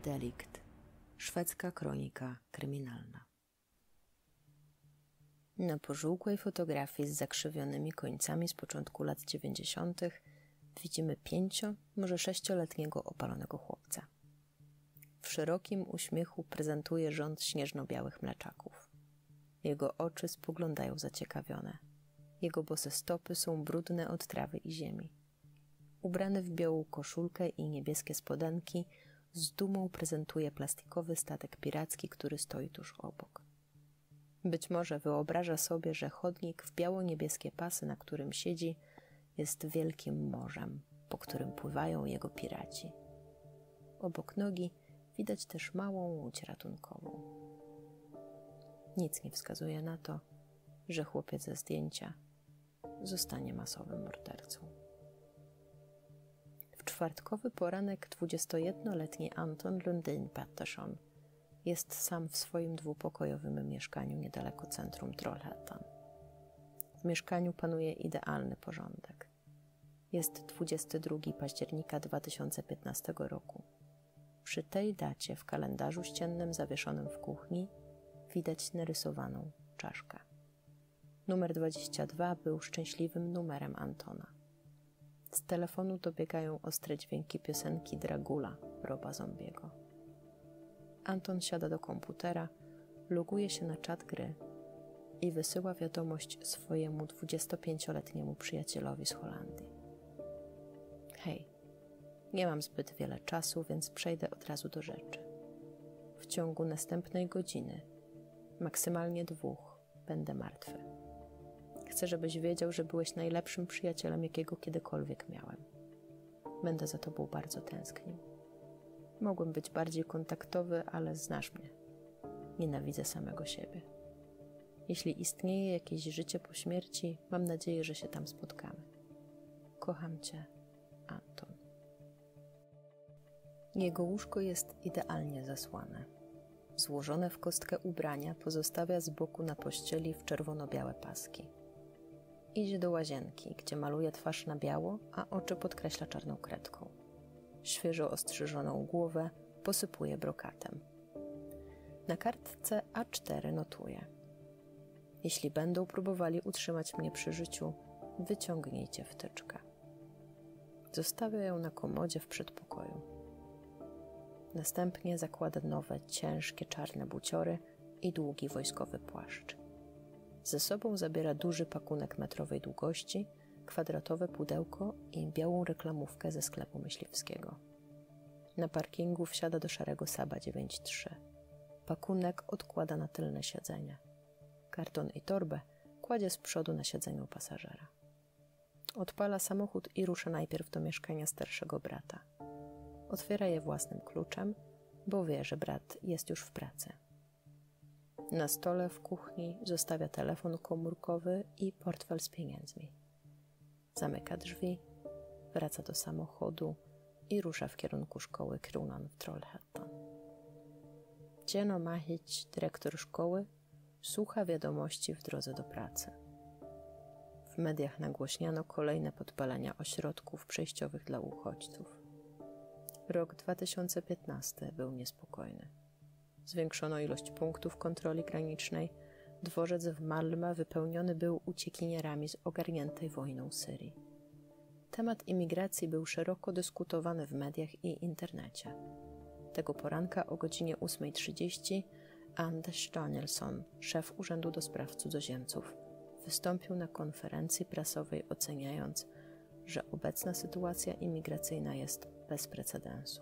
Delikt. Szwedzka kronika kryminalna. Na pożółkłej fotografii z zakrzywionymi końcami z początku lat 90. widzimy 5, może 6-letniego opalonego chłopca. W szerokim uśmiechu prezentuje rząd śnieżno-białych mleczaków. Jego oczy spoglądają zaciekawione. Jego bose stopy są brudne od trawy i ziemi. Ubrany w białą koszulkę i niebieskie spodenki, z dumą prezentuje plastikowy statek piracki, który stoi tuż obok. Być może wyobraża sobie, że chodnik w biało-niebieskie pasy, na którym siedzi, jest wielkim morzem, po którym pływają jego piraci. Obok nogi widać też małą łódź ratunkową. Nic nie wskazuje na to, że chłopiec ze zdjęcia zostanie masowym mordercą. W czwartkowy poranek 21-letni Anton Lundin Pettersson jest sam w swoim dwupokojowym mieszkaniu niedaleko centrum Trollhättan. W mieszkaniu panuje idealny porządek. Jest 22 października 2015 roku. Przy tej dacie w kalendarzu ściennym zawieszonym w kuchni widać narysowaną czaszkę. Numer 22 był szczęśliwym numerem Antona. Z telefonu dobiegają ostre dźwięki piosenki Dragula Roba Zombiego. Anton siada do komputera, loguje się na czat gry i wysyła wiadomość swojemu 25-letniemu przyjacielowi z Holandii. Hej, nie mam zbyt wiele czasu, więc przejdę od razu do rzeczy. W ciągu następnej godziny, maksymalnie 2, będę martwy. Chcę, żebyś wiedział, że byłeś najlepszym przyjacielem, jakiego kiedykolwiek miałem. Będę za tobą bardzo tęsknił. Mogłem być bardziej kontaktowy, ale znasz mnie. Nienawidzę samego siebie. Jeśli istnieje jakieś życie po śmierci, mam nadzieję, że się tam spotkamy. Kocham cię, Anton. Jego łóżko jest idealnie zasłane. Złożone w kostkę ubrania pozostawia z boku na pościeli w czerwono-białe paski. Idzie do łazienki, gdzie maluje twarz na biało, a oczy podkreśla czarną kredką. Świeżo ostrzyżoną głowę posypuje brokatem. Na kartce A4 notuje: jeśli będą próbowali utrzymać mnie przy życiu, wyciągnijcie wtyczkę. Zostawia ją na komodzie w przedpokoju. Następnie zakłada nowe, ciężkie, czarne buciory i długi wojskowy płaszcz. Ze sobą zabiera duży pakunek metrowej długości, kwadratowe pudełko i białą reklamówkę ze sklepu myśliwskiego. Na parkingu wsiada do szarego Saaba 9-3. Pakunek odkłada na tylne siedzenie. Karton i torbę kładzie z przodu na siedzeniu pasażera. Odpala samochód i rusza najpierw do mieszkania starszego brata. Otwiera je własnym kluczem, bo wie, że brat jest już w pracy. Na stole w kuchni zostawia telefon komórkowy i portfel z pieniędzmi. Zamyka drzwi, wraca do samochodu i rusza w kierunku szkoły Kronan w Trollhättan. Dzieno Mahić, dyrektor szkoły, słucha wiadomości w drodze do pracy. W mediach nagłośniano kolejne podpalenia ośrodków przejściowych dla uchodźców. Rok 2015 był niespokojny. Zwiększono ilość punktów kontroli granicznej, dworzec w Malmö wypełniony był uciekinierami z ogarniętej wojną Syrii. Temat imigracji był szeroko dyskutowany w mediach i internecie. Tego poranka o godzinie 8:30 Anders Danielsson, szef Urzędu do Spraw Cudzoziemców, wystąpił na konferencji prasowej, oceniając, że obecna sytuacja imigracyjna jest bez precedensu.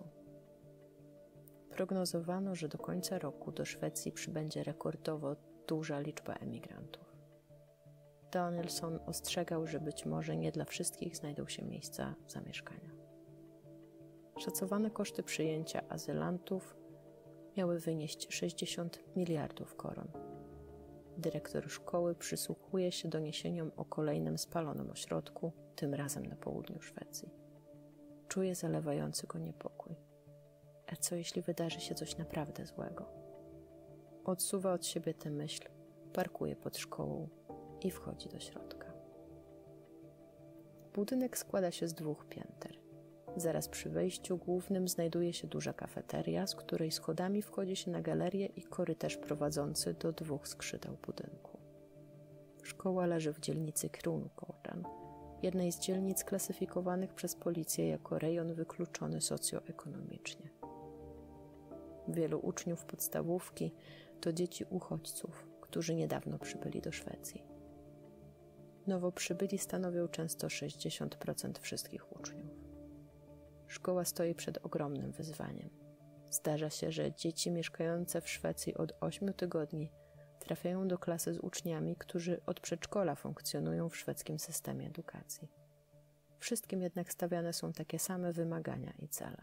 Prognozowano, że do końca roku do Szwecji przybędzie rekordowo duża liczba emigrantów. Danielsson ostrzegał, że być może nie dla wszystkich znajdą się miejsca zamieszkania. Szacowane koszty przyjęcia azylantów miały wynieść 60 miliardów koron. Dyrektor szkoły przysłuchuje się doniesieniom o kolejnym spalonym ośrodku, tym razem na południu Szwecji. Czuje zalewający go niepokój. A co jeśli wydarzy się coś naprawdę złego? Odsuwa od siebie tę myśl, parkuje pod szkołą i wchodzi do środka. Budynek składa się z 2 pięter. Zaraz przy wejściu głównym znajduje się duża kafeteria, z której schodami wchodzi się na galerię i korytarz prowadzący do 2 skrzydeł budynku. Szkoła leży w dzielnicy Kruunkoren, jednej z dzielnic klasyfikowanych przez policję jako rejon wykluczony socjoekonomicznie. Wielu uczniów podstawówki to dzieci uchodźców, którzy niedawno przybyli do Szwecji. Nowo przybyli stanowią często 60% wszystkich uczniów. Szkoła stoi przed ogromnym wyzwaniem. Zdarza się, że dzieci mieszkające w Szwecji od 8 tygodni trafiają do klasy z uczniami, którzy od przedszkola funkcjonują w szwedzkim systemie edukacji. Wszystkim jednak stawiane są takie same wymagania i cele.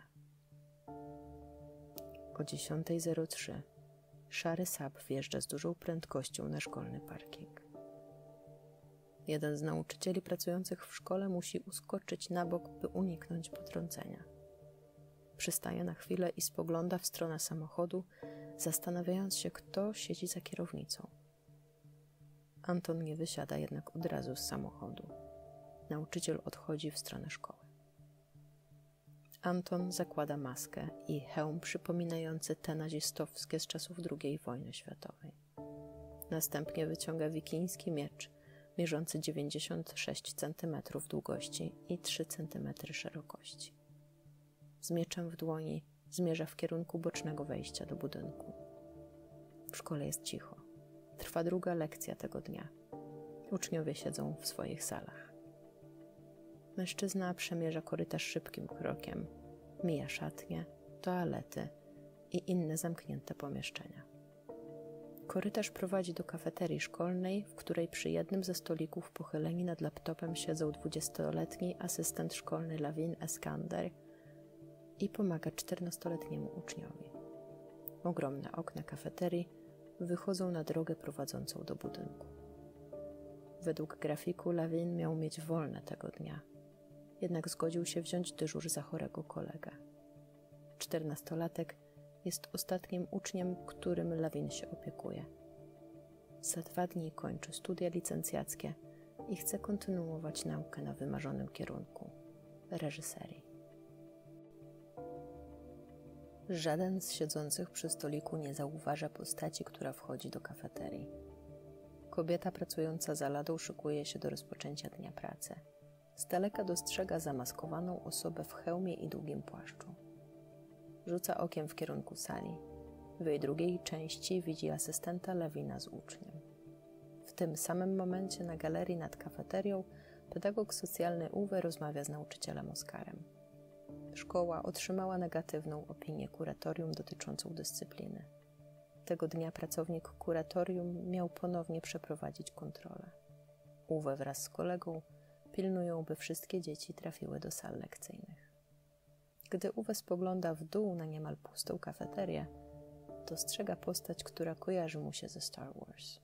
O 10:03 szary Saab wjeżdża z dużą prędkością na szkolny parking. Jeden z nauczycieli pracujących w szkole musi uskoczyć na bok, by uniknąć potrącenia. Przystaje na chwilę i spogląda w stronę samochodu, zastanawiając się, kto siedzi za kierownicą. Anton nie wysiada jednak od razu z samochodu. Nauczyciel odchodzi w stronę szkoły. Anton zakłada maskę i hełm przypominający te nazistowskie z czasów II wojny światowej. Następnie wyciąga wikiński miecz, mierzący 96 cm długości i 3 cm szerokości. Z mieczem w dłoni zmierza w kierunku bocznego wejścia do budynku. W szkole jest cicho. Trwa druga lekcja tego dnia. Uczniowie siedzą w swoich salach. Mężczyzna przemierza korytarz szybkim krokiem, mija szatnie, toalety i inne zamknięte pomieszczenia. Korytarz prowadzi do kafeterii szkolnej, w której przy jednym ze stolików pochyleni nad laptopem siedzą 20-letni asystent szkolny Lavin Eskander i pomaga 14-letniemu uczniowi. Ogromne okna kafeterii wychodzą na drogę prowadzącą do budynku. Według grafiku Lavin miał mieć wolne tego dnia, jednak zgodził się wziąć dyżur za chorego kolegę. 14-latek jest ostatnim uczniem, którym Lavin się opiekuje. Za 2 dni kończy studia licencjackie i chce kontynuować naukę na wymarzonym kierunku – reżyserii. Żaden z siedzących przy stoliku nie zauważa postaci, która wchodzi do kafeterii. Kobieta pracująca za ladą szykuje się do rozpoczęcia dnia pracy. Z daleka dostrzega zamaskowaną osobę w hełmie i długim płaszczu. Rzuca okiem w kierunku sali. W jej drugiej części widzi asystenta Lavina z uczniem. W tym samym momencie na galerii nad kafeterią pedagog socjalny Uwe rozmawia z nauczycielem Oskarem. Szkoła otrzymała negatywną opinię kuratorium dotyczącą dyscypliny. Tego dnia pracownik kuratorium miał ponownie przeprowadzić kontrolę. Uwe wraz z kolegą pilnują, by wszystkie dzieci trafiły do sal lekcyjnych. Gdy Uwe spogląda w dół na niemal pustą kafeterię, dostrzega postać, która kojarzy mu się ze Star Wars.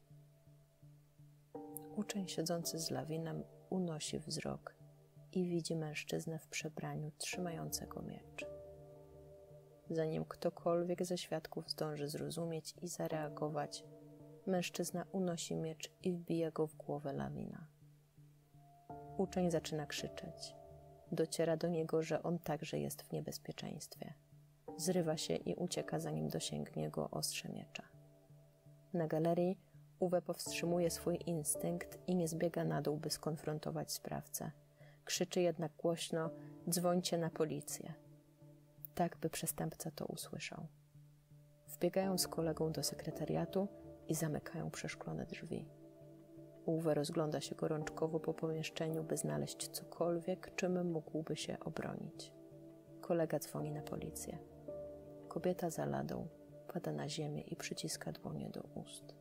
Uczeń siedzący z Lavinem unosi wzrok i widzi mężczyznę w przebraniu trzymającego miecz. Zanim ktokolwiek ze świadków zdąży zrozumieć i zareagować, mężczyzna unosi miecz i wbija go w głowę Lavina. Uczeń zaczyna krzyczeć. Dociera do niego, że on także jest w niebezpieczeństwie. Zrywa się i ucieka, zanim dosięgnie go ostrze miecza. Na galerii Uwe powstrzymuje swój instynkt i nie zbiega na dół, by skonfrontować sprawcę. Krzyczy jednak głośno: dzwońcie na policję. Tak, by przestępca to usłyszał. Wbiegają z kolegą do sekretariatu i zamykają przeszklone drzwi. Uwe rozgląda się gorączkowo po pomieszczeniu, by znaleźć cokolwiek, czym mógłby się obronić. Kolega dzwoni na policję. Kobieta za ladą pada na ziemię i przyciska dłonie do ust.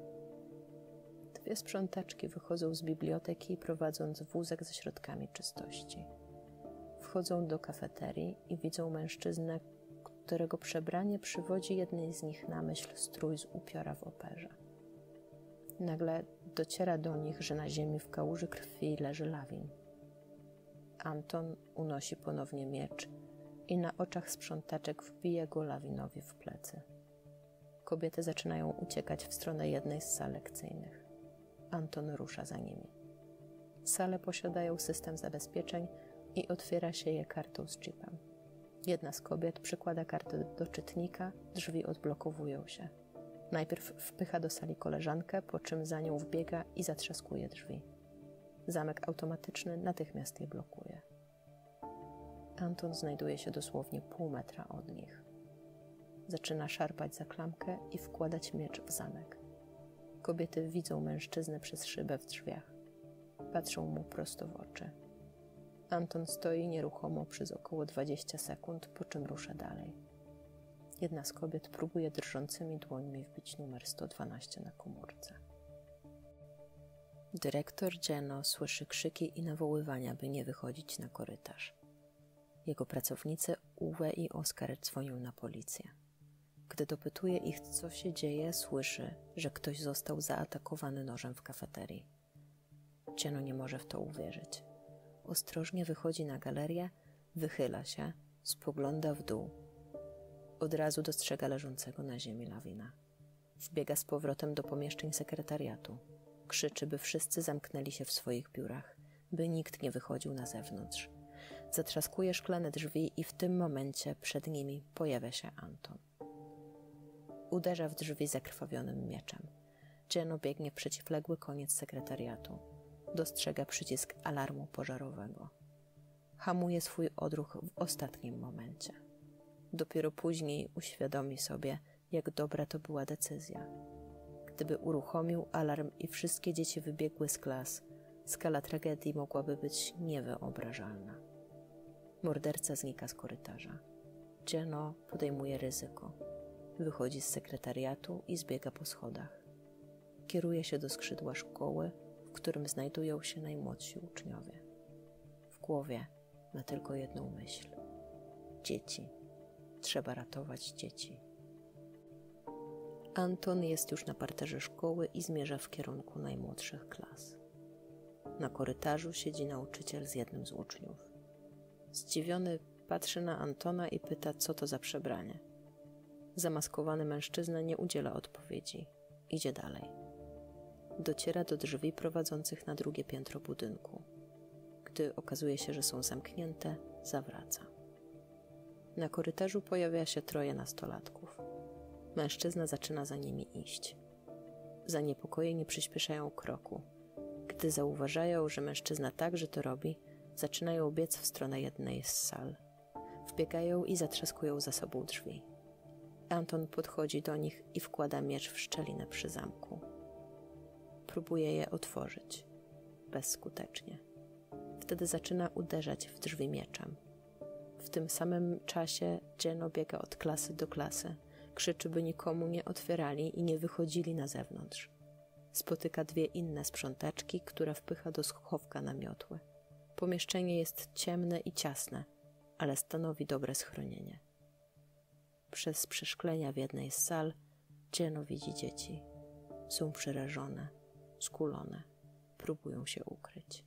2 sprzątaczki wychodzą z biblioteki, prowadząc wózek ze środkami czystości. Wchodzą do kafeterii i widzą mężczyznę, którego przebranie przywodzi jednej z nich na myśl strój z upiora w operze. Nagle dociera do nich, że na ziemi w kałuży krwi leży Lavin. Anton unosi ponownie miecz i na oczach sprzątaczek wbija go Lavinowi w plecy. Kobiety zaczynają uciekać w stronę jednej z sal lekcyjnych. Anton rusza za nimi. Sale posiadają system zabezpieczeń, i otwiera się je kartą z chipem. Jedna z kobiet przykłada kartę do czytnika, drzwi odblokowują się. Najpierw wpycha do sali koleżankę, po czym za nią wbiega i zatrzaskuje drzwi. Zamek automatyczny natychmiast je blokuje. Anton znajduje się dosłownie pół metra od nich. Zaczyna szarpać za klamkę i wkładać miecz w zamek. Kobiety widzą mężczyznę przez szybę w drzwiach. Patrzą mu prosto w oczy. Anton stoi nieruchomo przez około 20 sekund, po czym rusza dalej. Jedna z kobiet próbuje drżącymi dłońmi wbić numer 112 na komórce. Dyrektor Geno słyszy krzyki i nawoływania, by nie wychodzić na korytarz. Jego pracownicy Uwe i Oskar dzwonią na policję. Gdy dopytuje ich, co się dzieje, słyszy, że ktoś został zaatakowany nożem w kafeterii. Geno nie może w to uwierzyć. Ostrożnie wychodzi na galerię, wychyla się, spogląda w dół. Od razu dostrzega leżącego na ziemi Lawina. Wbiega z powrotem do pomieszczeń sekretariatu. Krzyczy, by wszyscy zamknęli się w swoich biurach, by nikt nie wychodził na zewnątrz. Zatrzaskuje szklane drzwi i w tym momencie przed nimi pojawia się Anton. Uderza w drzwi zakrwawionym mieczem. Geno biegnie w przeciwległy koniec sekretariatu. Dostrzega przycisk alarmu pożarowego. Hamuje swój odruch w ostatnim momencie. Dopiero później uświadomi sobie, jak dobra to była decyzja. Gdyby uruchomił alarm i wszystkie dzieci wybiegły z klas, skala tragedii mogłaby być niewyobrażalna. Morderca znika z korytarza. Geno podejmuje ryzyko. Wychodzi z sekretariatu i zbiega po schodach. Kieruje się do skrzydła szkoły, w którym znajdują się najmłodsi uczniowie. W głowie ma tylko jedną myśl. Dzieci. Trzeba ratować dzieci. Anton jest już na parterze szkoły i zmierza w kierunku najmłodszych klas. Na korytarzu siedzi nauczyciel z jednym z uczniów. Zdziwiony patrzy na Antona i pyta, co to za przebranie. Zamaskowany mężczyzna nie udziela odpowiedzi. Idzie dalej. Dociera do drzwi prowadzących na drugie piętro budynku. Gdy okazuje się, że są zamknięte, zawraca. Na korytarzu pojawia się 3 nastolatków. Mężczyzna zaczyna za nimi iść. Zaniepokojeni przyspieszają kroku. Gdy zauważają, że mężczyzna także to robi, zaczynają biec w stronę jednej z sal. Wbiegają i zatrzaskują za sobą drzwi. Anton podchodzi do nich i wkłada miecz w szczelinę przy zamku. Próbuje je otworzyć. Bezskutecznie. Wtedy zaczyna uderzać w drzwi mieczem. W tym samym czasie Geno biega od klasy do klasy. Krzyczy, by nikomu nie otwierali i nie wychodzili na zewnątrz. Spotyka 2 inne sprzątaczki, które wpycha do schowka na miotły. Pomieszczenie jest ciemne i ciasne, ale stanowi dobre schronienie. Przez przeszklenia w jednej z sal Geno widzi dzieci. Są przerażone, skulone, próbują się ukryć.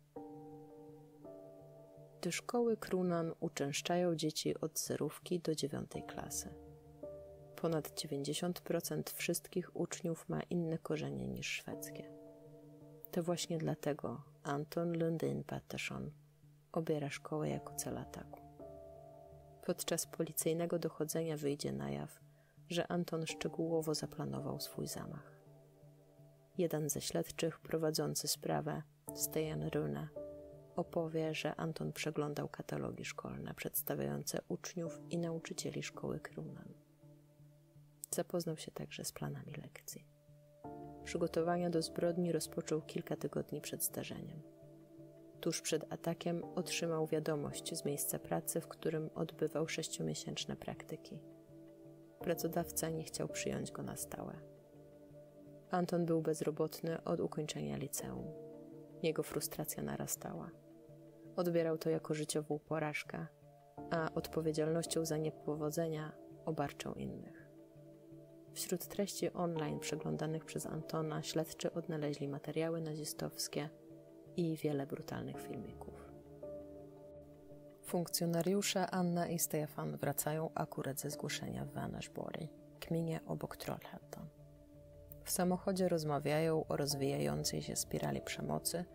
Do szkoły Krunan uczęszczają dzieci od 0 do 9 klasy. Ponad 90% wszystkich uczniów ma inne korzenie niż szwedzkie. To właśnie dlatego Anton Lundin Pettersson obiera szkołę jako cel ataku. Podczas policyjnego dochodzenia wyjdzie na jaw, że Anton szczegółowo zaplanował swój zamach. Jeden ze śledczych prowadzący sprawę, Stian Rune, opowie, że Anton przeglądał katalogi szkolne przedstawiające uczniów i nauczycieli szkoły Krunan. Zapoznał się także z planami lekcji. Przygotowania do zbrodni rozpoczął kilka tygodni przed zdarzeniem. Tuż przed atakiem otrzymał wiadomość z miejsca pracy, w którym odbywał 6-miesięczne praktyki. Pracodawca nie chciał przyjąć go na stałe. Anton był bezrobotny od ukończenia liceum. Jego frustracja narastała. Odbierał to jako życiową porażkę, a odpowiedzialnością za niepowodzenia obarczał innych. Wśród treści online przeglądanych przez Antona śledczy odnaleźli materiały nazistowskie i wiele brutalnych filmików. Funkcjonariusze Anna i Stefan wracają akurat ze zgłoszenia w Vänersborg, gminie obok Trollhättan. W samochodzie rozmawiają o rozwijającej się spirali przemocy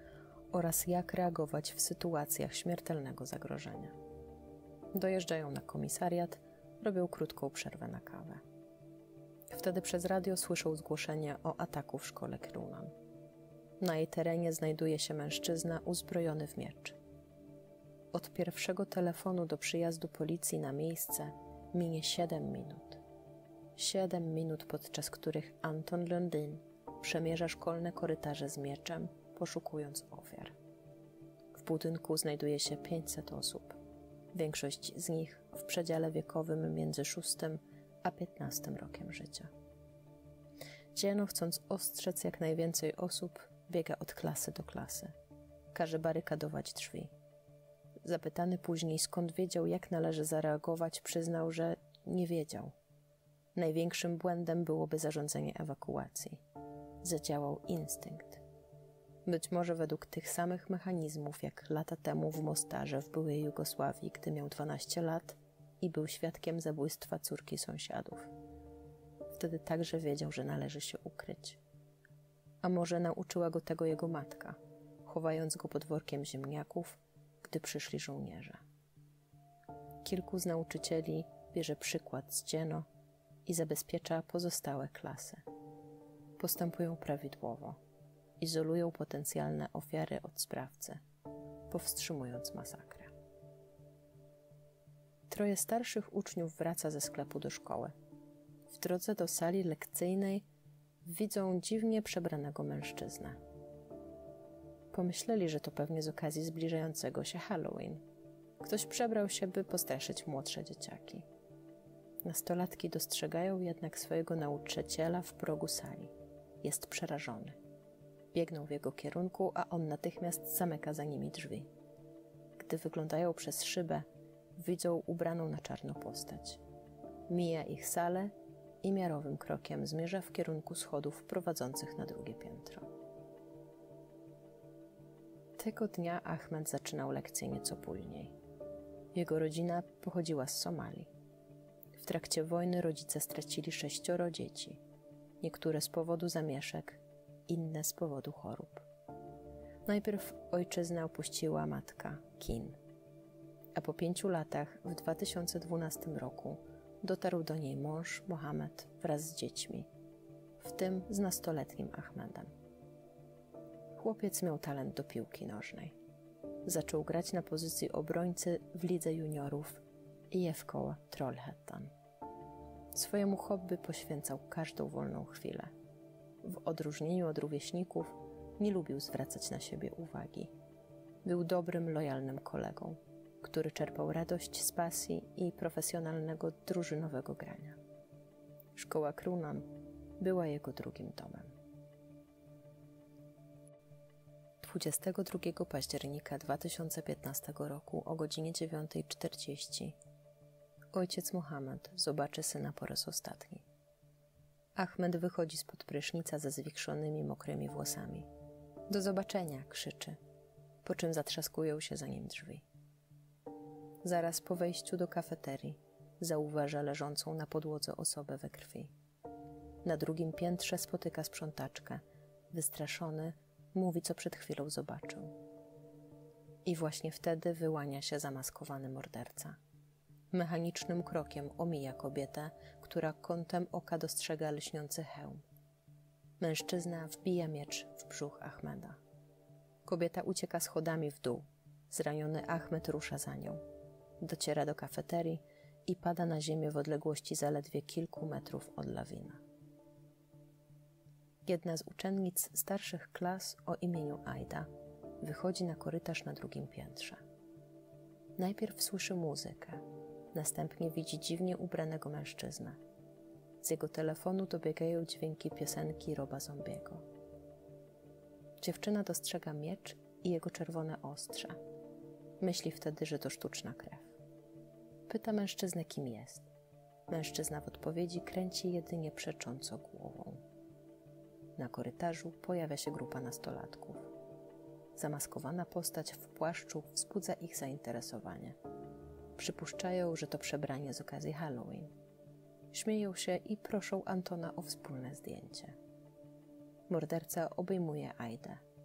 oraz jak reagować w sytuacjach śmiertelnego zagrożenia. Dojeżdżają na komisariat, robią krótką przerwę na kawę. Wtedy przez radio słyszą zgłoszenie o ataku w szkole Clunan. Na jej terenie znajduje się mężczyzna uzbrojony w miecz. Od pierwszego telefonu do przyjazdu policji na miejsce minie 7 minut. 7 minut, podczas których Anton Lundin przemierza szkolne korytarze z mieczem, poszukując ofiar. W budynku znajduje się 500 osób. Większość z nich w przedziale wiekowym między 6 a 15 rokiem życia. Dzieno, chcąc ostrzec jak najwięcej osób, biega od klasy do klasy. Każe barykadować drzwi. Zapytany później, skąd wiedział, jak należy zareagować, przyznał, że nie wiedział. Największym błędem byłoby zarządzenie ewakuacji. Zadziałał instynkt. Być może według tych samych mechanizmów, jak lata temu w Mostarze w byłej Jugosławii, gdy miał 12 lat i był świadkiem zabójstwa córki sąsiadów. Wtedy także wiedział, że należy się ukryć. A może nauczyła go tego jego matka, chowając go pod workiem ziemniaków, gdy przyszli żołnierze. Kilku z nauczycieli bierze przykład z Dzieno i zabezpiecza pozostałe klasy. Postępują prawidłowo, izolują potencjalne ofiary od sprawcy, powstrzymując masakrę. 3 starszych uczniów wraca ze sklepu do szkoły. W drodze do sali lekcyjnej widzą dziwnie przebranego mężczyznę. Pomyśleli, że to pewnie z okazji zbliżającego się Halloween. Ktoś przebrał się, by postraszyć młodsze dzieciaki. Nastolatki dostrzegają jednak swojego nauczyciela w progu sali. Jest przerażony. Biegną w jego kierunku, a on natychmiast zamyka za nimi drzwi. Gdy wyglądają przez szybę, widzą ubraną na czarno postać. Mija ich salę i miarowym krokiem zmierza w kierunku schodów prowadzących na drugie piętro. Tego dnia Ahmed zaczynał lekcję nieco później. Jego rodzina pochodziła z Somalii. W trakcie wojny rodzice stracili 6 dzieci. Niektóre z powodu zamieszek, inne z powodu chorób. Najpierw ojczyznę opuściła matka, Kin, a po 5 latach, w 2012 roku, dotarł do niej mąż, Mohamed, wraz z dziećmi, w tym z nastoletnim Ahmedem. Chłopiec miał talent do piłki nożnej. Zaczął grać na pozycji obrońcy w lidze juniorów IFK Trollhättan. Swojemu hobby poświęcał każdą wolną chwilę. W odróżnieniu od rówieśników nie lubił zwracać na siebie uwagi. Był dobrym, lojalnym kolegą, który czerpał radość z pasji i profesjonalnego, drużynowego grania. Szkoła Clunan była jego drugim domem. 22 października 2015 roku o godzinie 9:40 ojciec Mohamed zobaczy syna po raz ostatni. Ahmed wychodzi spod prysznica ze zwichrzonymi, mokrymi włosami. Do zobaczenia, krzyczy, po czym zatrzaskują się za nim drzwi. Zaraz po wejściu do kafeterii zauważa leżącą na podłodze osobę we krwi. Na drugim piętrze spotyka sprzątaczkę. Wystraszony, mówi, co przed chwilą zobaczył. I właśnie wtedy wyłania się zamaskowany morderca. Mechanicznym krokiem omija kobietę, która kątem oka dostrzega lśniący hełm. Mężczyzna wbija miecz w brzuch Ahmeda. Kobieta ucieka schodami w dół. Zraniony Ahmed rusza za nią. Dociera do kafeterii i pada na ziemię w odległości zaledwie kilku metrów od lawina. Jedna z uczennic starszych klas o imieniu Aida wychodzi na korytarz na drugim piętrze. Najpierw słyszy muzykę, następnie widzi dziwnie ubranego mężczyznę. Z jego telefonu dobiegają dźwięki piosenki Roba Zombiego. Dziewczyna dostrzega miecz i jego czerwone ostrze. Myśli wtedy, że to sztuczna krew. Pyta mężczyznę, kim jest. Mężczyzna w odpowiedzi kręci jedynie przecząco głową. Na korytarzu pojawia się grupa nastolatków. Zamaskowana postać w płaszczu wzbudza ich zainteresowanie. Przypuszczają, że to przebranie z okazji Halloween. Śmieją się i proszą Antona o wspólne zdjęcie. Morderca obejmuje Aidę.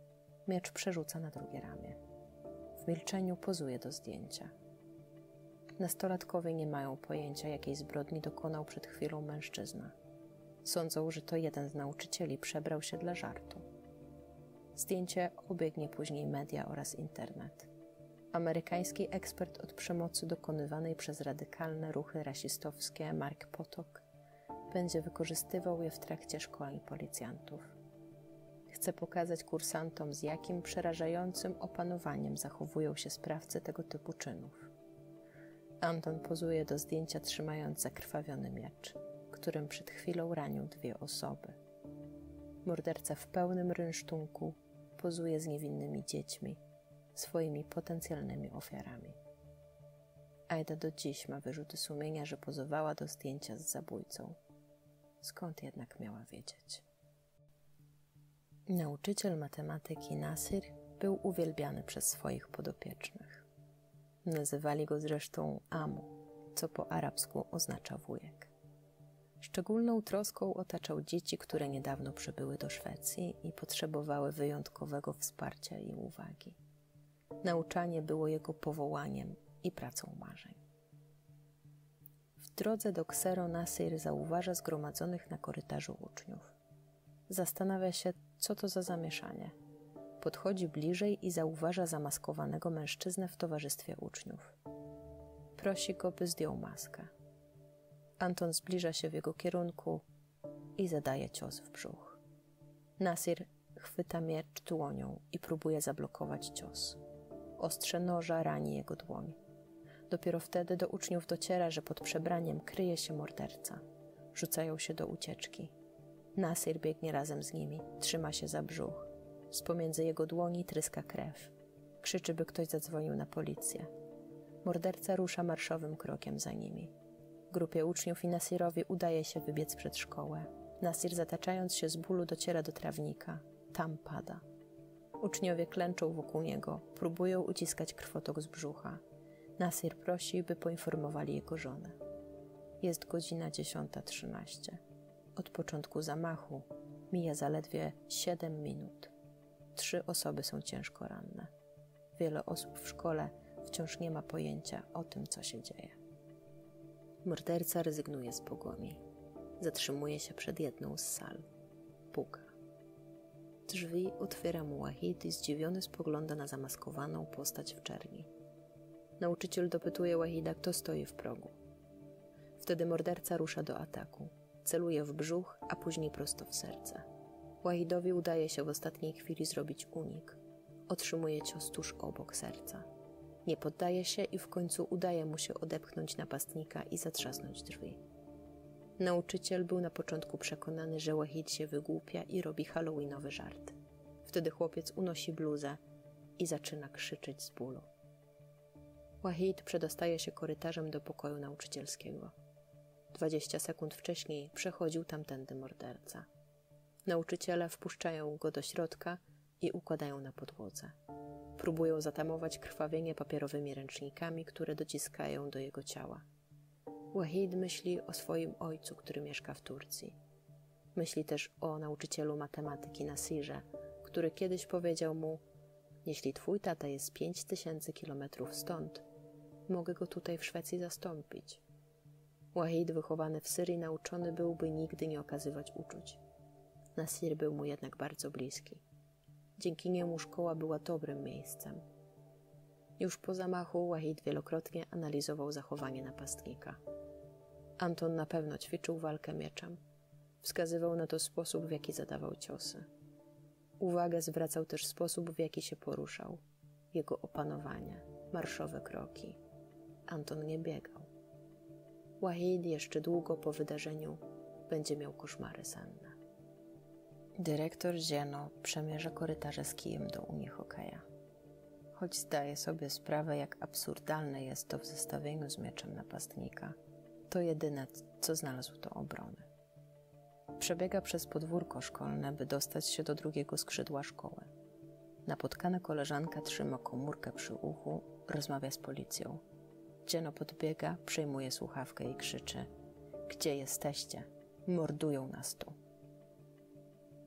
Miecz przerzuca na drugie ramię. W milczeniu pozuje do zdjęcia. Nastolatkowie nie mają pojęcia, jakiej zbrodni dokonał przed chwilą mężczyzna. Sądzą, że to jeden z nauczycieli przebrał się dla żartu. Zdjęcie obiegnie później media oraz internet. Amerykański ekspert od przemocy dokonywanej przez radykalne ruchy rasistowskie Mark Potok będzie wykorzystywał je w trakcie szkoleń policjantów. Chce pokazać kursantom, z jakim przerażającym opanowaniem zachowują się sprawcy tego typu czynów. Anton pozuje do zdjęcia trzymając zakrwawiony miecz, którym przed chwilą ranił 2 osoby. Morderca w pełnym rynsztunku pozuje z niewinnymi dziećmi, swoimi potencjalnymi ofiarami. Aida do dziś ma wyrzuty sumienia, że pozowała do zdjęcia z zabójcą. Skąd jednak miała wiedzieć? Nauczyciel matematyki Nasir był uwielbiany przez swoich podopiecznych. Nazywali go zresztą Amu, co po arabsku oznacza wujek. Szczególną troską otaczał dzieci, które niedawno przybyły do Szwecji i potrzebowały wyjątkowego wsparcia i uwagi. Nauczanie było jego powołaniem i pracą marzeń. W drodze do Ksero Nasir zauważa zgromadzonych na korytarzu uczniów. Zastanawia się, co to za zamieszanie. Podchodzi bliżej i zauważa zamaskowanego mężczyznę w towarzystwie uczniów. Prosi go, by zdjął maskę. Anton zbliża się w jego kierunku i zadaje cios w brzuch. Nasir chwyta miecz dłonią i próbuje zablokować cios. Ostrze noża rani jego dłoń. Dopiero wtedy do uczniów dociera, że pod przebraniem kryje się morderca. Rzucają się do ucieczki. Nasir biegnie razem z nimi, trzyma się za brzuch. Z pomiędzy jego dłoni tryska krew. Krzyczy, by ktoś zadzwonił na policję. Morderca rusza marszowym krokiem za nimi. Grupie uczniów i Nasirowi udaje się wybiec przed szkołę. Nasir, zataczając się z bólu, dociera do trawnika. Tam pada. Uczniowie klęczą wokół niego, próbują uciskać krwotok z brzucha. Nasir prosi, by poinformowali jego żonę. Jest godzina 10:13. Od początku zamachu mija zaledwie 7 minut. 3 osoby są ciężko ranne. Wiele osób w szkole wciąż nie ma pojęcia o tym, co się dzieje. Morderca rezygnuje z pogoni. Zatrzymuje się przed jedną z sal. Puka. Drzwi otwiera mu Wahid i zdziwiony spogląda na zamaskowaną postać w czerni. Nauczyciel dopytuje Wahida, kto stoi w progu. Wtedy morderca rusza do ataku. Celuje w brzuch, a później prosto w serce. Wahidowi udaje się w ostatniej chwili zrobić unik. Otrzymuje cios tuż obok serca. Nie poddaje się i w końcu udaje mu się odepchnąć napastnika i zatrzasnąć drzwi. Nauczyciel był na początku przekonany, że Wahid się wygłupia i robi halloweenowy żart. Wtedy chłopiec unosi bluzę i zaczyna krzyczeć z bólu. Wahid przedostaje się korytarzem do pokoju nauczycielskiego. 20 sekund wcześniej przechodził tamtędy morderca. Nauczyciele wpuszczają go do środka i układają na podłodze. Próbują zatamować krwawienie papierowymi ręcznikami, które dociskają do jego ciała. Wahid myśli o swoim ojcu, który mieszka w Turcji. Myśli też o nauczycielu matematyki Nasirze, który kiedyś powiedział mu: jeśli twój tata jest 5000 kilometrów stąd, mogę go tutaj w Szwecji zastąpić. Wahid, wychowany w Syrii, nauczony byłby nigdy nie okazywać uczuć. Nasir był mu jednak bardzo bliski. Dzięki niemu szkoła była dobrym miejscem. Już po zamachu Wahid wielokrotnie analizował zachowanie napastnika. Anton na pewno ćwiczył walkę mieczem. Wskazywał na to sposób, w jaki zadawał ciosy. Uwagę zwracał też sposób, w jaki się poruszał. Jego opanowanie, marszowe kroki. Anton nie biegał. Wahid jeszcze długo po wydarzeniu będzie miał koszmary senne. Dyrektor Zieno przemierza korytarze z kijem do unihokeja. Choć zdaje sobie sprawę, jak absurdalne jest to w zestawieniu z mieczem napastnika, to jedyne, co znalazł, to obrony. Przebiega przez podwórko szkolne, by dostać się do drugiego skrzydła szkoły. Napotkana koleżanka trzyma komórkę przy uchu, rozmawia z policją. Zieno podbiega, przejmuje słuchawkę i krzyczy: gdzie jesteście? Mordują nas tu. Gdy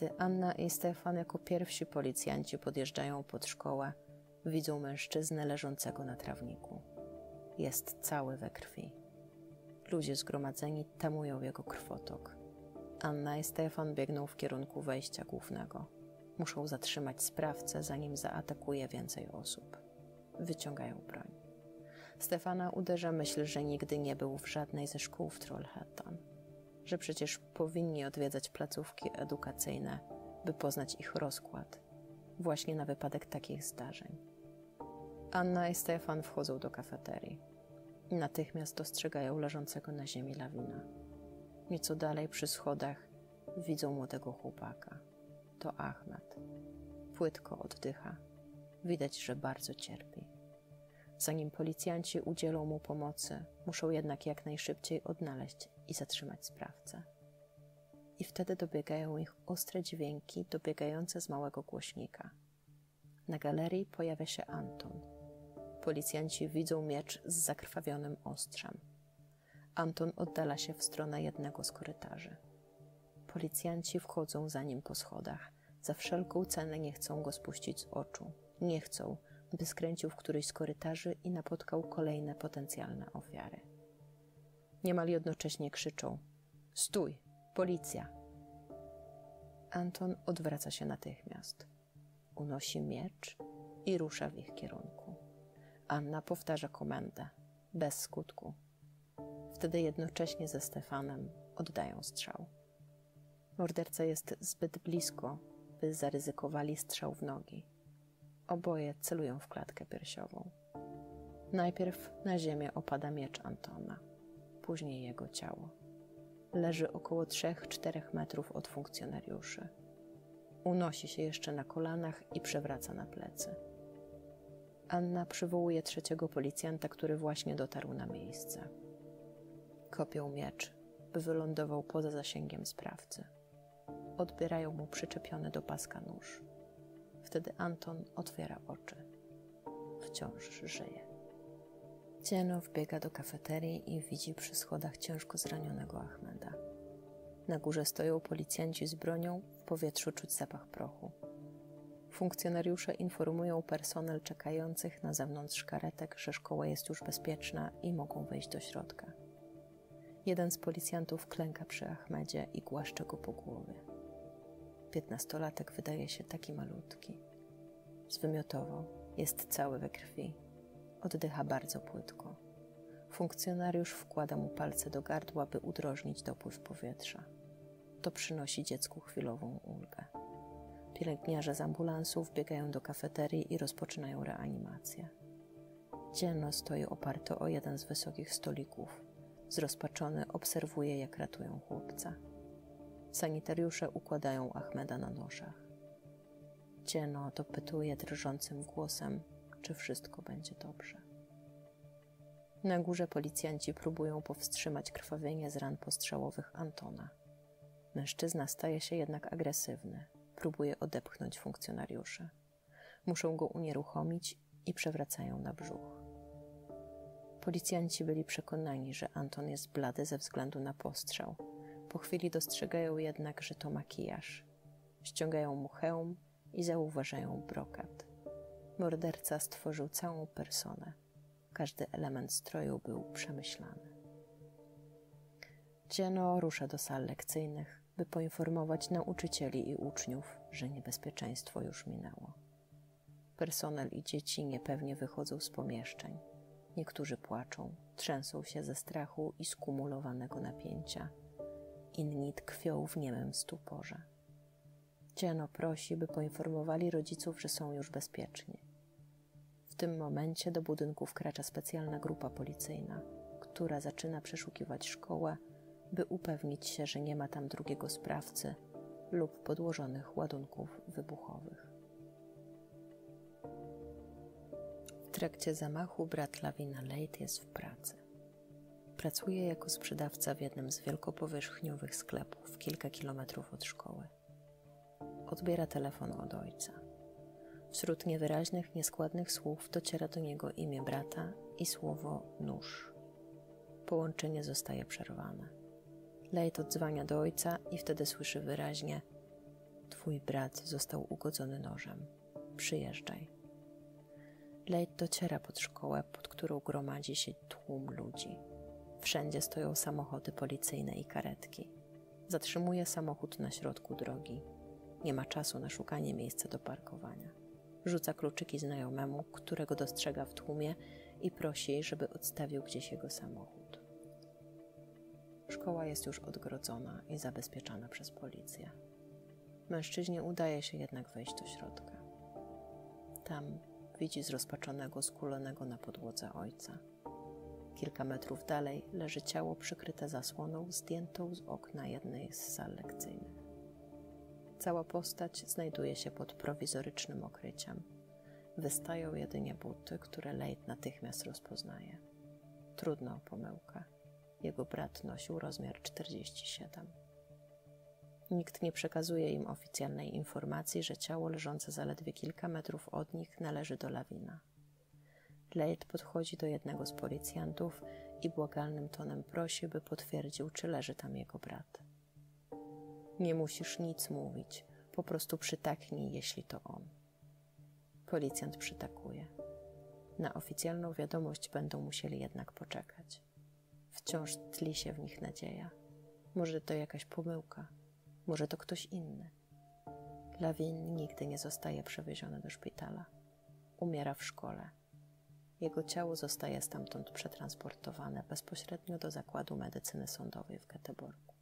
Gdy Anna i Stefan jako pierwsi policjanci podjeżdżają pod szkołę, widzą mężczyznę leżącego na trawniku. Jest cały we krwi. Ludzie zgromadzeni tamują jego krwotok. Anna i Stefan biegną w kierunku wejścia głównego. Muszą zatrzymać sprawcę, zanim zaatakuje więcej osób. Wyciągają broń. Stefana uderza myśl, że nigdy nie był w żadnej ze szkół w Trollhättan, że przecież powinni odwiedzać placówki edukacyjne, by poznać ich rozkład, właśnie na wypadek takich zdarzeń. Anna i Stefan wchodzą do kafeterii. Natychmiast dostrzegają leżącego na ziemi Lawina. Nieco dalej przy schodach widzą młodego chłopaka. To Ahmed. Płytko oddycha. Widać, że bardzo cierpi. Zanim policjanci udzielą mu pomocy, muszą jednak jak najszybciej odnaleźć i zatrzymać sprawcę. I wtedy dobiegają ich ostre dźwięki dobiegające z małego głośnika. Na galerii pojawia się Anton. Policjanci widzą miecz z zakrwawionym ostrzem. Anton oddala się w stronę jednego z korytarzy. Policjanci wchodzą za nim po schodach. Za wszelką cenę nie chcą go spuścić z oczu. Nie chcą, by skręcił w któryś z korytarzy i napotkał kolejne potencjalne ofiary. Niemal jednocześnie krzyczą: stój! Policja! Anton odwraca się natychmiast. Unosi miecz i rusza w ich kierunku. Anna powtarza komendę, bez skutku. Wtedy jednocześnie ze Stefanem oddają strzał. Morderca jest zbyt blisko, by zaryzykowali strzał w nogi. Oboje celują w klatkę piersiową. Najpierw na ziemię opada miecz Antona, później jego ciało. Leży około 3-4 metrów od funkcjonariuszy. Unosi się jeszcze na kolanach i przewraca na plecy. Anna przywołuje trzeciego policjanta, który właśnie dotarł na miejsce. Kopią miecz, by wylądował poza zasięgiem sprawcy. Odbierają mu przyczepiony do paska nóż. Wtedy Anton otwiera oczy. Wciąż żyje. Cieno wbiega do kafeterii i widzi przy schodach ciężko zranionego Ahmeda. Na górze stoją policjanci z bronią, w powietrzu czuć zapach prochu. Funkcjonariusze informują personel czekających na zewnątrz karetek, że szkoła jest już bezpieczna i mogą wejść do środka. Jeden z policjantów klęka przy Ahmedzie i głaszcze go po głowie. 15-latek wydaje się taki malutki. Zwymiotował, jest cały we krwi. Oddycha bardzo płytko. Funkcjonariusz wkłada mu palce do gardła, by udrożnić dopływ powietrza. To przynosi dziecku chwilową ulgę. Pielęgniarze z ambulansu wbiegają do kafeterii i rozpoczynają reanimację. Dzienno stoi oparty o jeden z wysokich stolików. Zrozpaczony obserwuje, jak ratują chłopca. Sanitariusze układają Ahmeda na noszach. Dzienno dopytuje drżącym głosem, czy wszystko będzie dobrze. Na górze policjanci próbują powstrzymać krwawienie z ran postrzałowych Antona. Mężczyzna staje się jednak agresywny. Próbuje odepchnąć funkcjonariuszy. Muszą go unieruchomić i przewracają na brzuch. Policjanci byli przekonani, że Anton jest blady ze względu na postrzał. Po chwili dostrzegają jednak, że to makijaż. Ściągają mu hełm i zauważają brokat. Morderca stworzył całą personę. Każdy element stroju był przemyślany. Dzienno rusza do sal lekcyjnych, by poinformować nauczycieli i uczniów, że niebezpieczeństwo już minęło. Personel i dzieci niepewnie wychodzą z pomieszczeń. Niektórzy płaczą, trzęsą się ze strachu i skumulowanego napięcia. Inni tkwią w niemym stuporze. Dzienno prosi, by poinformowali rodziców, że są już bezpieczni. W tym momencie do budynku wkracza specjalna grupa policyjna, która zaczyna przeszukiwać szkołę, by upewnić się, że nie ma tam drugiego sprawcy lub podłożonych ładunków wybuchowych. W trakcie zamachu brat Lawina Leith jest w pracy. Pracuje jako sprzedawca w jednym z wielkopowierzchniowych sklepów kilka kilometrów od szkoły. Odbiera telefon od ojca. Wśród niewyraźnych, nieskładnych słów dociera do niego imię brata i słowo nóż. Połączenie zostaje przerwane. Leith odzwania do ojca i wtedy słyszy wyraźnie: Twój brat został ugodzony nożem. Przyjeżdżaj. Lejt dociera pod szkołę, pod którą gromadzi się tłum ludzi. Wszędzie stoją samochody policyjne i karetki. Zatrzymuje samochód na środku drogi. Nie ma czasu na szukanie miejsca do parkowania. Rzuca kluczyki znajomemu, którego dostrzega w tłumie i prosi, żeby odstawił gdzieś jego samochód. Szkoła jest już odgrodzona i zabezpieczona przez policję. Mężczyźnie udaje się jednak wejść do środka. Tam widzi zrozpaczonego, skulonego na podłodze ojca. Kilka metrów dalej leży ciało przykryte zasłoną zdjętą z okna jednej z sal lekcyjnych. Cała postać znajduje się pod prowizorycznym okryciem. Wystają jedynie buty, które Lejt natychmiast rozpoznaje. Trudna o pomyłkę. Jego brat nosił rozmiar 47. Nikt nie przekazuje im oficjalnej informacji, że ciało leżące zaledwie kilka metrów od nich należy do Lavina. Lejt podchodzi do jednego z policjantów i błagalnym tonem prosi, by potwierdził, czy leży tam jego brat. Nie musisz nic mówić, po prostu przytaknij, jeśli to on. Policjant przytakuje. Na oficjalną wiadomość będą musieli jednak poczekać. Wciąż tli się w nich nadzieja. Może to jakaś pomyłka, może to ktoś inny. Lavin nigdy nie zostaje przewieziony do szpitala. Umiera w szkole. Jego ciało zostaje stamtąd przetransportowane bezpośrednio do Zakładu Medycyny Sądowej w Göteborgu.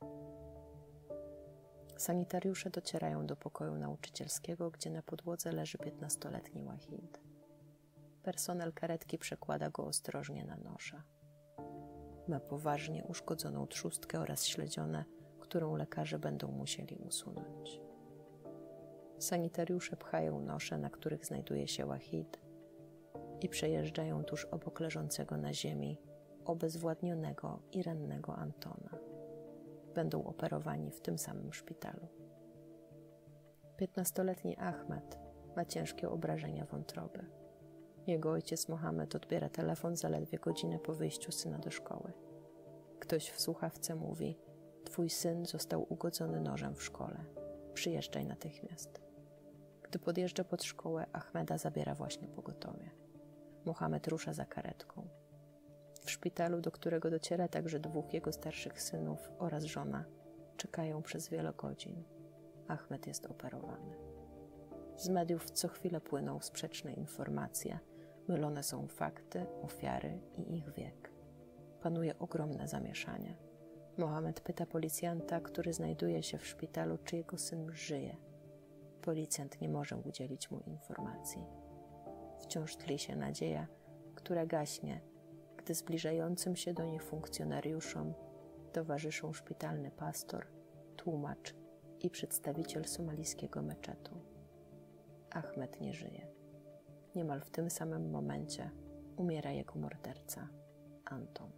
Sanitariusze docierają do pokoju nauczycielskiego, gdzie na podłodze leży 15-letni Wahid. Personel karetki przekłada go ostrożnie na nosze. Ma poważnie uszkodzoną trzustkę oraz śledzione, którą lekarze będą musieli usunąć. Sanitariusze pchają nosze, na których znajduje się Wahid, i przejeżdżają tuż obok leżącego na ziemi obezwładnionego i rannego Antona. Będą operowani w tym samym szpitalu. 15-letni Ahmed ma ciężkie obrażenia wątroby. Jego ojciec Mohamed odbiera telefon zaledwie godzinę po wyjściu syna do szkoły. Ktoś w słuchawce mówi: twój syn został ugodzony nożem w szkole. Przyjeżdżaj natychmiast. Gdy podjeżdża pod szkołę, Ahmeda zabiera właśnie pogotowie. Mohamed rusza za karetką. W szpitalu, do którego dociera także dwóch jego starszych synów oraz żona, czekają przez wiele godzin. Ahmed jest operowany. Z mediów co chwilę płyną sprzeczne informacje. Mylone są fakty, ofiary i ich wiek. Panuje ogromne zamieszanie. Mohamed pyta policjanta, który znajduje się w szpitalu, czy jego syn żyje. Policjant nie może udzielić mu informacji. Wciąż tli się nadzieja, która gaśnie, gdy zbliżającym się do nich funkcjonariuszom towarzyszą szpitalny pastor, tłumacz i przedstawiciel somalijskiego meczetu. Ahmed nie żyje. Niemal w tym samym momencie umiera jego morderca, Anton.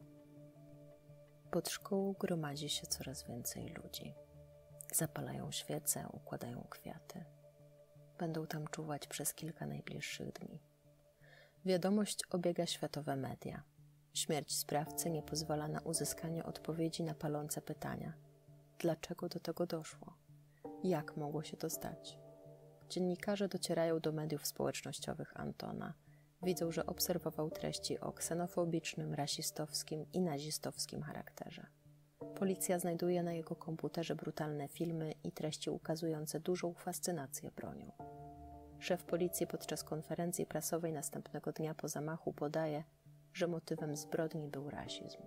Pod szkołą gromadzi się coraz więcej ludzi. Zapalają świece, układają kwiaty. Będą tam czuwać przez kilka najbliższych dni. Wiadomość obiega światowe media. Śmierć sprawcy nie pozwala na uzyskanie odpowiedzi na palące pytania. Dlaczego do tego doszło? Jak mogło się to stać? Dziennikarze docierają do mediów społecznościowych Antona. Widzą, że obserwował treści o ksenofobicznym, rasistowskim i nazistowskim charakterze. Policja znajduje na jego komputerze brutalne filmy i treści ukazujące dużą fascynację bronią. Szef policji podczas konferencji prasowej następnego dnia po zamachu podaje, że motywem zbrodni był rasizm.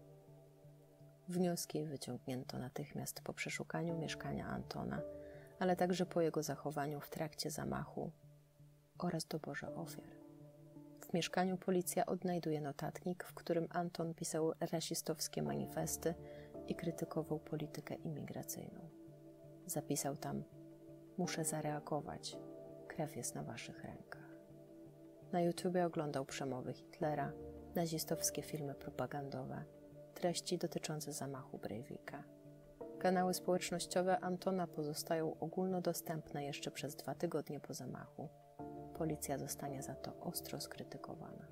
Wnioski wyciągnięto natychmiast po przeszukaniu mieszkania Antona, ale także po jego zachowaniu w trakcie zamachu oraz doborze ofiar. W mieszkaniu policja odnajduje notatnik, w którym Anton pisał rasistowskie manifesty i krytykował politykę imigracyjną. Zapisał tam: muszę zareagować, krew jest na waszych rękach. Na YouTubie oglądał przemowy Hitlera, nazistowskie filmy propagandowe, treści dotyczące zamachu Breivika. Kanały społecznościowe Antona pozostają ogólnodostępne jeszcze przez 2 tygodnie po zamachu. Policja zostanie za to ostro skrytykowana.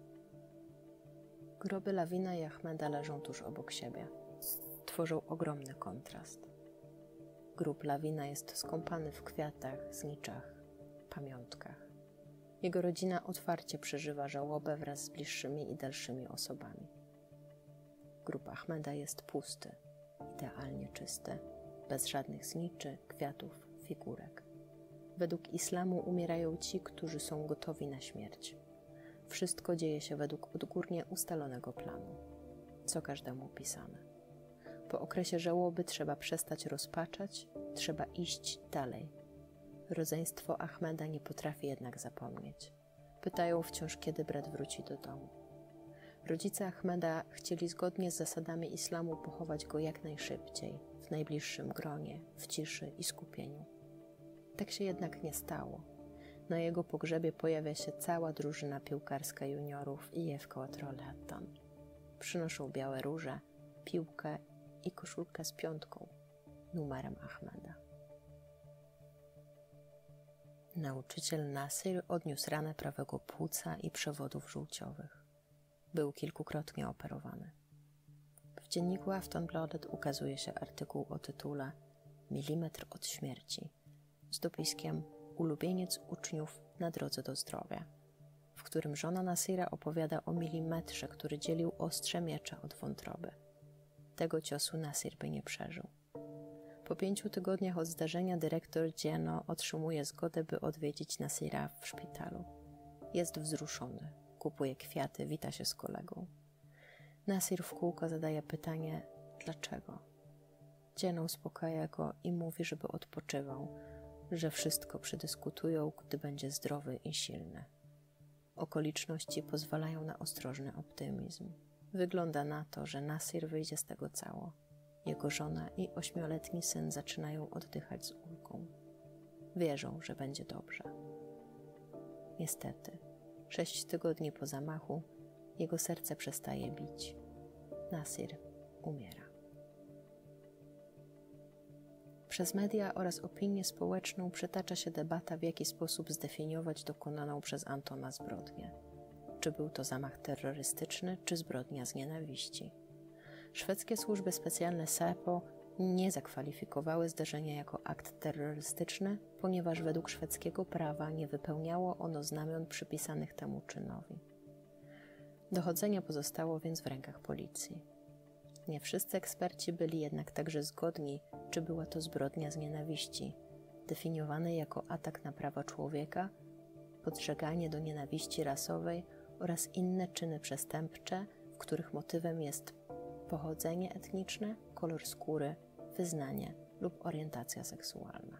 Groby Lavina i Ahmeda leżą tuż obok siebie. Tworzą ogromny kontrast. Grób Lawina jest skąpany w kwiatach, zniczach, pamiątkach. Jego rodzina otwarcie przeżywa żałobę wraz z bliższymi i dalszymi osobami. Grób Ahmeda jest pusty, idealnie czysty, bez żadnych zniczy, kwiatów, figurek. Według islamu umierają ci, którzy są gotowi na śmierć. Wszystko dzieje się według odgórnie ustalonego planu, co każdemu pisane. Po okresie żałoby trzeba przestać rozpaczać, trzeba iść dalej. Rodzeństwo Ahmeda nie potrafi jednak zapomnieć. Pytają wciąż, kiedy brat wróci do domu. Rodzice Ahmeda chcieli zgodnie z zasadami islamu pochować go jak najszybciej, w najbliższym gronie, w ciszy i skupieniu. Tak się jednak nie stało. Na jego pogrzebie pojawia się cała drużyna piłkarska juniorów i Jewko Hattan. Przynoszą białe róże, piłkę i koszulkę z piątką, numerem Ahmeda. Nauczyciel Nasir odniósł ranę prawego płuca i przewodów żółciowych. Był kilkukrotnie operowany. W dzienniku Aftonbladet ukazuje się artykuł o tytule „Milimetr od śmierci” z dopiskiem „Ulubieniec uczniów na drodze do zdrowia”, w którym żona Nasira opowiada o milimetrze, który dzielił ostrze miecza od wątroby. Tego ciosu Nasir by nie przeżył. Po 5 tygodniach od zdarzenia dyrektor Dzieno otrzymuje zgodę, by odwiedzić Nasira w szpitalu. Jest wzruszony, kupuje kwiaty, wita się z kolegą. Nasir w kółko zadaje pytanie, dlaczego? Dzieno uspokaja go i mówi, żeby odpoczywał, że wszystko przedyskutują, gdy będzie zdrowy i silny. Okoliczności pozwalają na ostrożny optymizm. Wygląda na to, że Nasir wyjdzie z tego cało. Jego żona i 8-letni syn zaczynają oddychać z ulgą. Wierzą, że będzie dobrze. Niestety, 6 tygodni po zamachu jego serce przestaje bić. Nasir umiera. Przez media oraz opinię społeczną przetacza się debata, w jaki sposób zdefiniować dokonaną przez Antona zbrodnię. Czy był to zamach terrorystyczny, czy zbrodnia z nienawiści. Szwedzkie służby specjalne SÄPO nie zakwalifikowały zdarzenia jako akt terrorystyczny, ponieważ według szwedzkiego prawa nie wypełniało ono znamion przypisanych temu czynowi. Dochodzenie pozostało więc w rękach policji. Nie wszyscy eksperci byli jednak także zgodni, czy była to zbrodnia z nienawiści, definiowanej jako atak na prawa człowieka, podżeganie do nienawiści rasowej oraz inne czyny przestępcze, w których motywem jest pochodzenie etniczne, kolor skóry, wyznanie lub orientacja seksualna.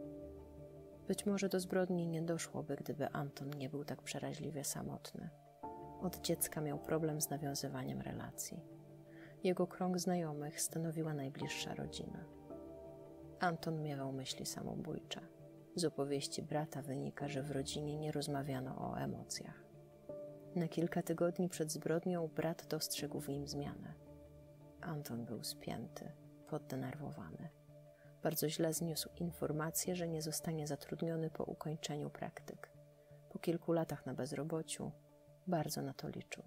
Być może do zbrodni nie doszłoby, gdyby Anton nie był tak przeraźliwie samotny. Od dziecka miał problem z nawiązywaniem relacji. Jego krąg znajomych stanowiła najbliższa rodzina. Anton miewał myśli samobójcze. Z opowieści brata wynika, że w rodzinie nie rozmawiano o emocjach. Na kilka tygodni przed zbrodnią brat dostrzegł w nim zmianę. Anton był spięty, poddenerwowany. Bardzo źle zniósł informację, że nie zostanie zatrudniony po ukończeniu praktyk. Po kilku latach na bezrobociu bardzo na to liczył.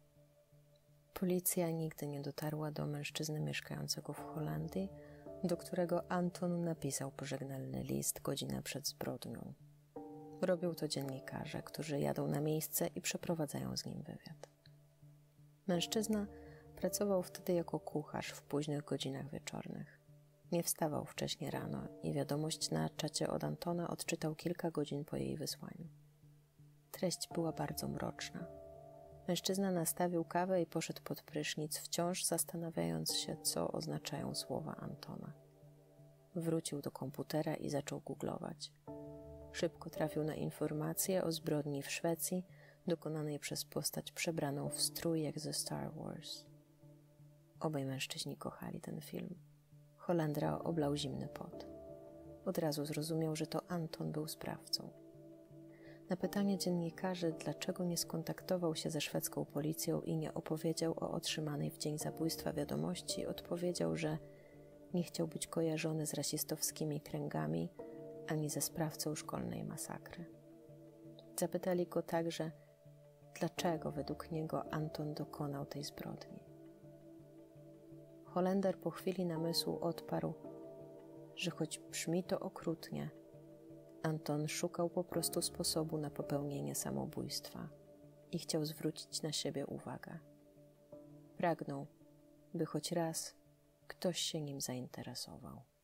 Policja nigdy nie dotarła do mężczyzny mieszkającego w Holandii, do którego Anton napisał pożegnalny list godzinę przed zbrodnią. Robią to dziennikarze, którzy jadą na miejsce i przeprowadzają z nim wywiad. Mężczyzna pracował wtedy jako kucharz w późnych godzinach wieczornych. Nie wstawał wcześnie rano i wiadomość na czacie od Antona odczytał kilka godzin po jej wysłaniu. Treść była bardzo mroczna. Mężczyzna nastawił kawę i poszedł pod prysznic, wciąż zastanawiając się, co oznaczają słowa Antona. Wrócił do komputera i zaczął googlować. Szybko trafił na informacje o zbrodni w Szwecji, dokonanej przez postać przebraną w strój jak ze Star Wars. Obaj mężczyźni kochali ten film. Holendra oblał zimny pot. Od razu zrozumiał, że to Anton był sprawcą. Na pytanie dziennikarzy, dlaczego nie skontaktował się ze szwedzką policją i nie opowiedział o otrzymanej w dzień zabójstwa wiadomości, odpowiedział, że nie chciał być kojarzony z rasistowskimi kręgami ani ze sprawcą szkolnej masakry. Zapytali go także, dlaczego według niego Anton dokonał tej zbrodni. Holender po chwili namysłu odparł, że choć brzmi to okrutnie, Anton szukał po prostu sposobu na popełnienie samobójstwa i chciał zwrócić na siebie uwagę. Pragnął, by choć raz ktoś się nim zainteresował.